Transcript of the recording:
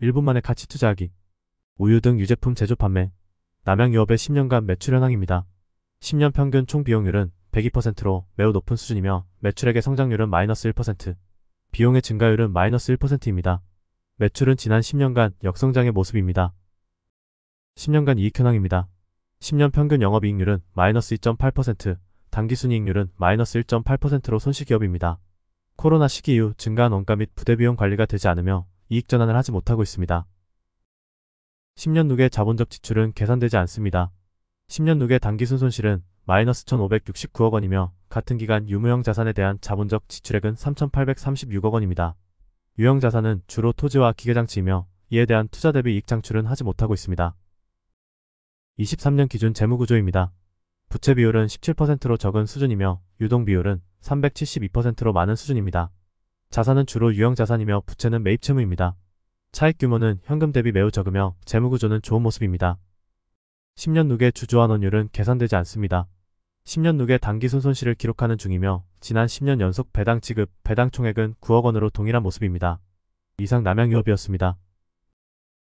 1분 만에 가치 투자하기. 우유 등 유제품 제조 판매. 남양유업의 10년간 매출 현황입니다. 10년 평균 총 비용률은 102%로 매우 높은 수준이며 매출액의 성장률은 -1%, 비용의 증가율은 -1%입니다. 매출은 지난 10년간 역성장의 모습입니다. 10년간 이익 현황입니다. 10년 평균 영업이익률은 -2.8%, 당기순이익률은 -1.8%로 손실기업입니다. 코로나 시기 이후 증가한 원가 및 부대비용 관리가 되지 않으며 이익 전환을 하지 못하고 있습니다. 10년 누계 자본적 지출은 계산되지 않습니다. 10년 누계 당기순 손실은 -1,569억 원이며 같은 기간 유무형 자산에 대한 자본적 지출액은 3,836억 원입니다. 유형 자산은 주로 토지와 기계장치이며 이에 대한 투자 대비 이익 창출은 하지 못하고 있습니다. 23년 기준 재무구조입니다. 부채 비율은 17%로 적은 수준이며 유동 비율은 372%로 많은 수준입니다. 자산은 주로 유형 자산이며 부채는 매입 채무입니다. 차익 규모는 현금 대비 매우 적으며 재무구조는 좋은 모습입니다. 10년 누계 주주환원율은 계산되지 않습니다. 10년 누계 당기순 손실을 기록하는 중이며 지난 10년 연속 배당 지급, 배당 총액은 9억 원으로 동일한 모습입니다. 이상 남양유업이었습니다.